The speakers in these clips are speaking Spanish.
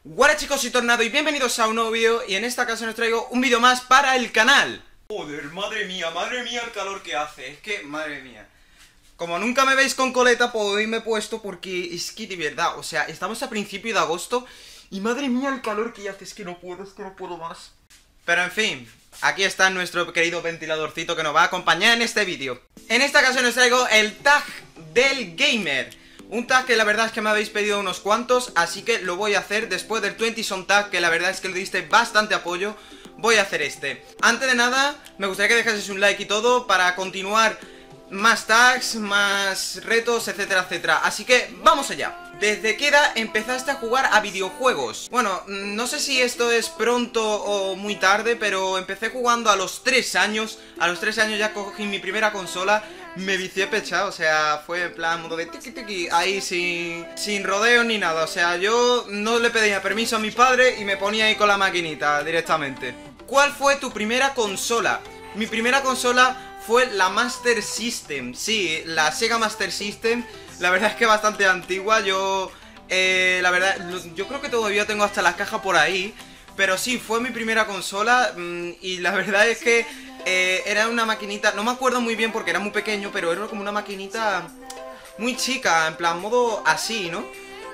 Hola chicos, soy Tornado y bienvenidos a un nuevo vídeo. Y en esta ocasión os traigo un vídeo más para el canal. Joder, madre mía el calor que hace. Es que, madre mía. Como nunca me veis con coleta, pues hoy me he puesto porque es que de verdad, o sea, estamos a principio de agosto y madre mía el calor que hace, es que no puedo más. Pero en fin, aquí está nuestro querido ventiladorcito que nos va a acompañar en este vídeo. En esta ocasión os traigo el tag del gamer. Un tag que la verdad es que me habéis pedido unos cuantos, así que lo voy a hacer después del 20 Son Tag, que la verdad es que le diste bastante apoyo. Voy a hacer este. Antes de nada, me gustaría que dejaseis un like y todo para continuar más tags, más retos, etcétera, etcétera. Así que vamos allá. ¿Desde qué edad empezaste a jugar a videojuegos? Bueno, no sé si esto es pronto o muy tarde, pero empecé jugando a los 3 años. A los 3 años ya cogí mi primera consola. Me vicié pechado, o sea, fue en plan modo de tiki tiki, ahí sin rodeos ni nada. O sea, yo no le pedía permiso a mi padre y me ponía ahí con la maquinita directamente. ¿Cuál fue tu primera consola? Mi primera consola fue la Master System. Sí, la Sega Master System. La verdad es que bastante antigua. Yo, la verdad, yo creo que todavía tengo hasta la caja por ahí. Pero sí, fue mi primera consola. Y la verdad es que era una maquinita, no me acuerdo muy bien porque era muy pequeño, pero era como una maquinita muy chica, en plan modo así, ¿no?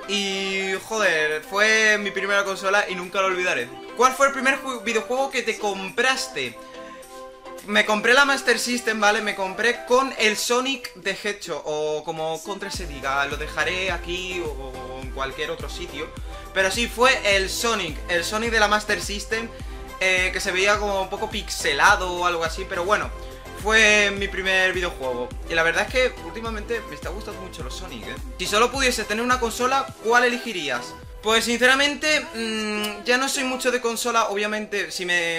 Y joder, fue mi primera consola y nunca lo olvidaré. ¿Cuál fue el primer videojuego que te compraste? Me compré la Master System, ¿vale? Me compré con el Sonic the Hedgehog, o como contra se diga, lo dejaré aquí o en cualquier otro sitio. Pero sí, fue el Sonic de la Master System, que se veía como un poco pixelado o algo así, pero bueno, fue mi primer videojuego. Y la verdad es que últimamente me está gustando mucho los Sonic, ¿eh? Si solo pudiese tener una consola, ¿cuál elegirías? Pues sinceramente, ya no soy mucho de consola, obviamente,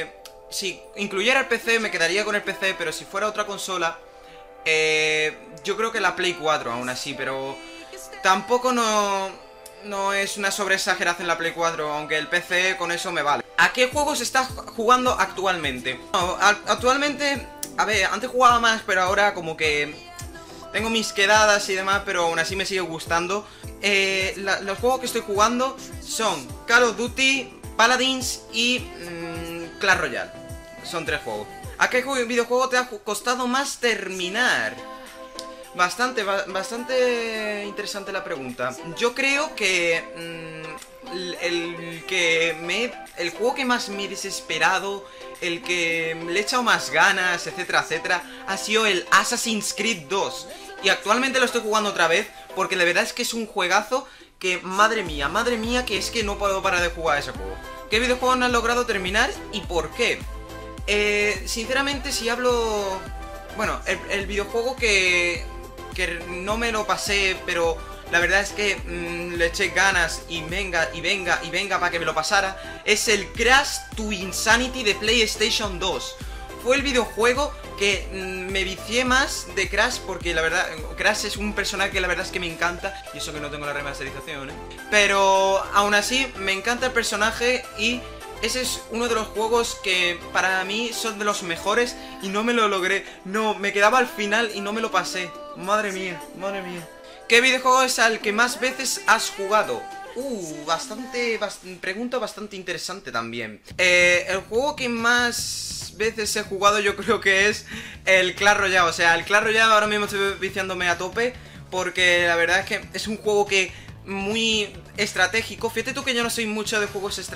si incluyera el PC me quedaría con el PC, pero si fuera otra consola, yo creo que la Play 4 aún así, pero tampoco no es una sobreexageración la Play 4, aunque el PC con eso me vale. ¿A qué juegos estás jugando actualmente? No, actualmente, a ver, antes jugaba más, pero ahora como que tengo mis quedadas y demás, pero aún así me sigue gustando. Los juegos que estoy jugando son Call of Duty, Paladins y Clash Royale. Son 3 juegos. ¿A qué videojuego te ha costado más terminar? Bastante interesante la pregunta. Yo creo que el juego que más me he desesperado, el que le he echado más ganas, etcétera, etcétera, ha sido el Assassin's Creed 2. Y actualmente lo estoy jugando otra vez porque la verdad es que es un juegazo que, madre mía, que es que no puedo parar de jugar a ese juego. ¿Qué videojuego no has logrado terminar y por qué? Sinceramente, si hablo... Bueno, el videojuego que no me lo pasé, pero la verdad es que le eché ganas y venga para que me lo pasara, es el Crash to Insanity de PlayStation 2. Fue el videojuego que me vicié más de Crash, porque la verdad, Crash es un personaje que la verdad es que me encanta, y eso que no tengo la remasterización, pero aún así me encanta el personaje y ese es uno de los juegos que para mí son de los mejores y no me lo logré. No, me quedaba al final y no me lo pasé. Madre mía. ¿Qué videojuego es al que más veces has jugado? Pregunta bastante interesante también. El juego que más veces he jugado yo creo que es el Clash Royale. O sea, el Clash Royale ahora mismo estoy viciándome a tope porque la verdad es que es un juego que muy estratégico. Fíjate tú que yo no soy mucho de juegos de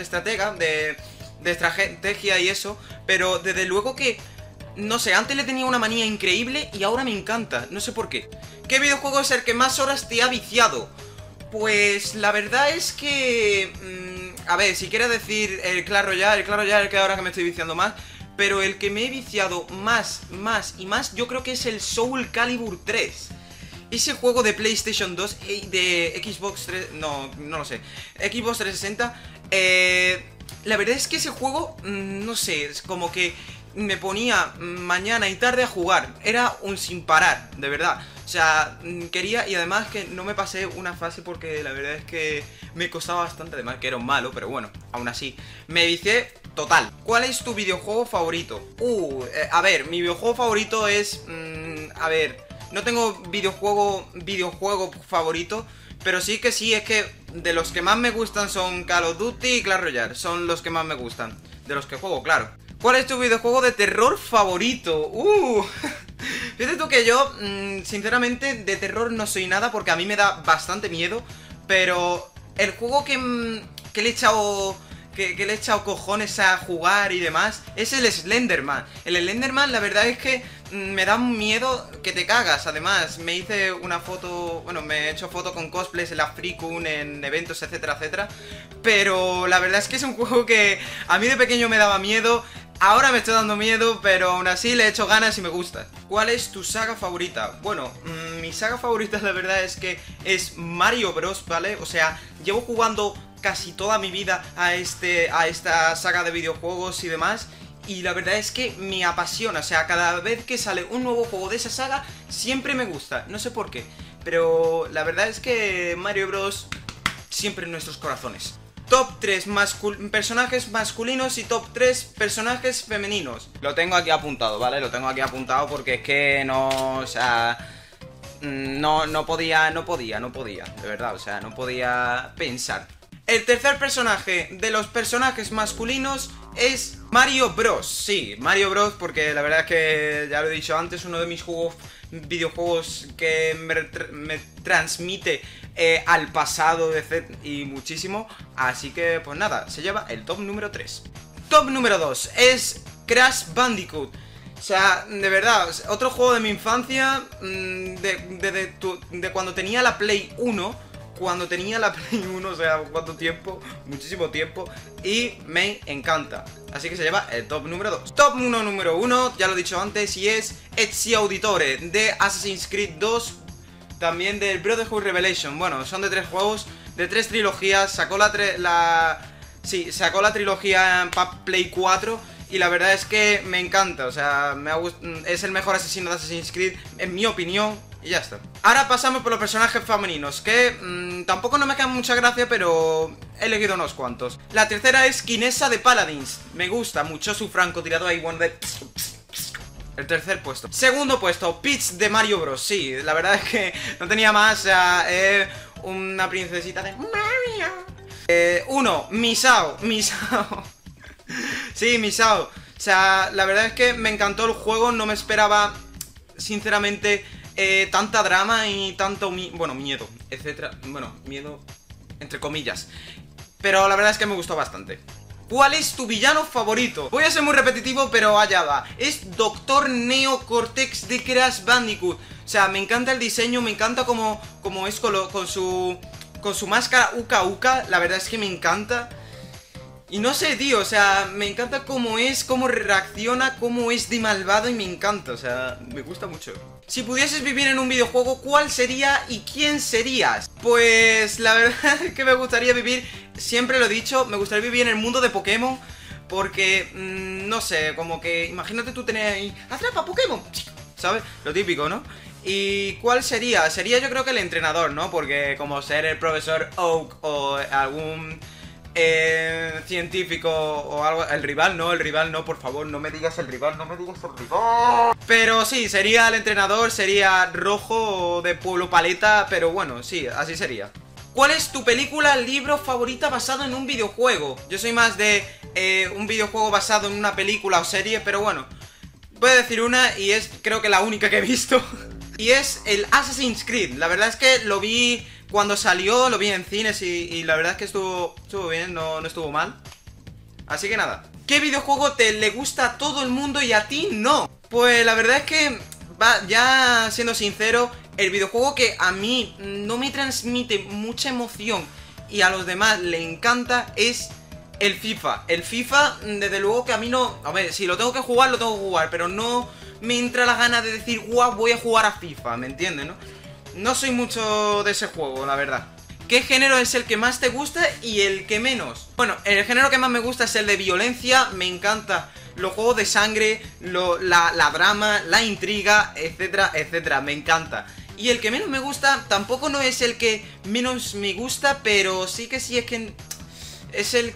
estrategia y eso, pero desde luego que, no sé, antes le tenía una manía increíble y ahora me encanta, no sé por qué. ¿Qué videojuego es el que más horas te ha viciado? Pues la verdad es que, a ver, si quieres decir el Clash Royale es el que ahora que me estoy viciando más, pero el que me he viciado más, yo creo que es el Soul Calibur 3. Ese juego de PlayStation 2 y de Xbox 3... No lo sé. Xbox 360... la verdad es que ese juego, no sé, es como que me ponía mañana y tarde a jugar. Era un sin parar, de verdad. O sea, quería, y además que no me pasé una fase porque la verdad es que me costaba bastante, además que era un malo, pero bueno, aún así. Me vicié total. ¿Cuál es tu videojuego favorito? A ver, mi videojuego favorito es... a ver... No tengo videojuego favorito, pero sí, es que de los que más me gustan son Call of Duty y Clash Royale. Son los que más me gustan, de los que juego, claro. ¿Cuál es tu videojuego de terror favorito? Fíjate tú que yo, sinceramente, de terror no soy nada porque a mí me da bastante miedo. Pero el juego que le he echado... Que le he echado cojones a jugar y demás es el Slenderman. El Slenderman la verdad es que me da un miedo que te cagas. Además me hice una foto, bueno, me he hecho foto con cosplays en la FreeCon, en eventos, etcétera, etcétera. Pero la verdad es que es un juego que a mí de pequeño me daba miedo. Ahora me está dando miedo, pero aún así le he hecho ganas y me gusta. ¿Cuál es tu saga favorita? Bueno, mi saga favorita la verdad es que es Mario Bros, ¿vale? O sea, llevo jugando casi toda mi vida a esta saga de videojuegos y demás. Y la verdad es que me apasiona, o sea, cada vez que sale un nuevo juego de esa saga, siempre me gusta, no sé por qué. Pero la verdad es que Mario Bros siempre en nuestros corazones. Top 3 personajes masculinos y top 3 personajes femeninos. Lo tengo aquí apuntado, ¿vale? Lo tengo aquí apuntado porque es que no, o sea... No podía, de verdad, o sea, no podía pensar. El tercer personaje de los personajes masculinos es Mario Bros. Sí, Mario Bros, porque la verdad es que, ya lo he dicho antes, uno de mis videojuegos que me transmite al pasado y muchísimo. Así que, pues nada, se lleva el top número 3. Top número 2 es Crash Bandicoot. O sea, de verdad, otro juego de mi infancia, de cuando tenía la Play 1. Cuando tenía la Play 1, o sea, ¿cuánto tiempo? Muchísimo tiempo. Y me encanta. Así que se lleva el top número 2. Top 1 número 1, ya lo he dicho antes, y es Ezio Auditore de Assassin's Creed 2. También del Brotherhood Revelation. Bueno, son de 3 juegos, de 3 trilogías. Sacó sacó la trilogía para Play 4. Y la verdad es que me encanta. O sea, es el mejor asesino de Assassin's Creed, en mi opinión. Y ya está. Ahora pasamos por los personajes femeninos, que tampoco no me quedan mucha gracia, pero he elegido unos cuantos. La tercera es Kinesa de Paladins. Me gusta mucho su francotirador ahí, bueno, de... El tercer puesto. Segundo puesto, Peach de Mario Bros. Sí, la verdad es que no tenía más, o sea, una princesita de Mario. Uno, Misao. Sí, Misao. O sea, la verdad es que me encantó el juego, no me esperaba, sinceramente... tanta drama y tanto miedo, etcétera. Bueno, miedo entre comillas. Pero la verdad es que me gustó bastante. ¿Cuál es tu villano favorito? Voy a ser muy repetitivo, pero allá va. Es Dr. Neo Cortex de Crash Bandicoot. O sea, me encanta el diseño, me encanta como es con su máscara Uka Uka. La verdad es que me encanta. Y no sé, tío, o sea, me encanta cómo es, cómo reacciona, cómo es de malvado y me encanta, o sea, me gusta mucho. Si pudieses vivir en un videojuego, ¿cuál sería y quién serías? Pues la verdad es que me gustaría vivir, siempre lo he dicho, me gustaría vivir en el mundo de Pokémon. Porque, no sé, como que, imagínate tú tener ahí, atrapa Pokémon, ¿sabes? Lo típico, ¿no? ¿Y cuál sería? Sería yo creo que el entrenador, ¿no? Porque como ser el profesor Oak o algún... científico o algo. El rival no, por favor, no me digas el rival, no me digas el rival. Pero sí, sería el entrenador, sería rojo de Pueblo Paleta, pero bueno, sí, así sería. ¿Cuál es tu película, libro favorita basado en un videojuego? Yo soy más de un videojuego basado en una película o serie, pero bueno, voy a decir una y es creo que la única que he visto. Y es el Assassin's Creed. La verdad es que lo vi cuando salió, lo vi en cines y la verdad es que estuvo bien, no estuvo mal. Así que nada. ¿Qué videojuego le gusta a todo el mundo y a ti no? Pues la verdad es que, ya siendo sincero, el videojuego que a mí no me transmite mucha emoción y a los demás le encanta es el FIFA. El FIFA, desde luego que a mí no... A ver, si lo tengo que jugar, lo tengo que jugar, pero no me entra la gana de decir, guau, voy a jugar a FIFA, ¿me entiendes, no? No soy mucho de ese juego, la verdad. ¿Qué género es el que más te gusta y el que menos? Bueno, el género que más me gusta es el de violencia. Me encanta los juegos de sangre, la drama, la intriga, etcétera, etcétera. Me encanta. Y el que menos me gusta, tampoco no es el que menos me gusta, pero sí es que es el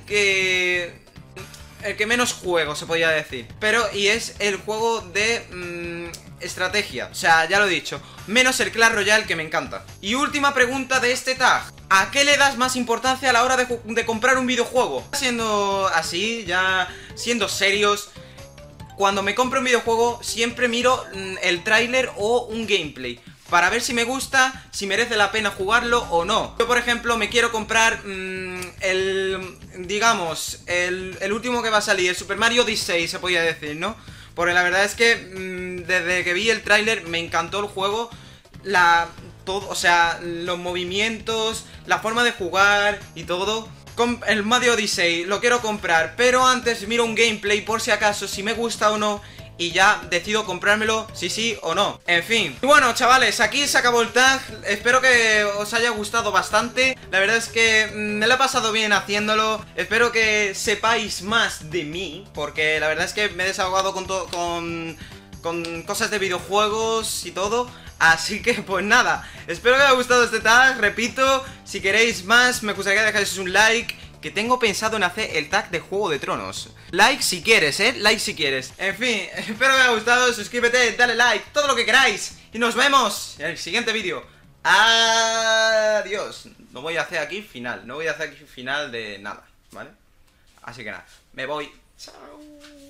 que menos juego, se podría decir. Pero, y es el juego de estrategia, o sea, ya lo he dicho. Menos el Clash Royale, que me encanta. Y última pregunta de este tag: ¿a qué le das más importancia a la hora de comprar un videojuego? Siendo así, ya siendo serios, cuando me compro un videojuego siempre miro el tráiler o un gameplay para ver si me gusta, si merece la pena jugarlo o no. Yo, por ejemplo, me quiero comprar digamos, el último que va a salir, el Super Mario Odyssey, se podría decir, ¿no? Porque la verdad es que desde que vi el tráiler me encantó el juego. Todo, o sea, los movimientos, la forma de jugar y todo. Con el Mario Odyssey lo quiero comprar, pero antes miro un gameplay por si acaso, si me gusta o no, y ya decido comprármelo, si sí o no. En fin. Y bueno, chavales, aquí se acabó el tag. Espero que os haya gustado bastante. La verdad es que me lo he pasado bien haciéndolo. Espero que sepáis más de mí, porque la verdad es que me he desahogado con cosas de videojuegos y todo. Así que pues nada, espero que os haya gustado este tag. Repito, si queréis más, me gustaría que dejáis un like, que tengo pensado en hacer el tag de Juego de Tronos. Like si quieres, like si quieres. En fin, espero que os haya gustado, suscríbete, dale like, todo lo que queráis. Y nos vemos en el siguiente vídeo. Adiós. No voy a hacer aquí final, no voy a hacer aquí final de nada, ¿vale? Así que nada, me voy. Chao.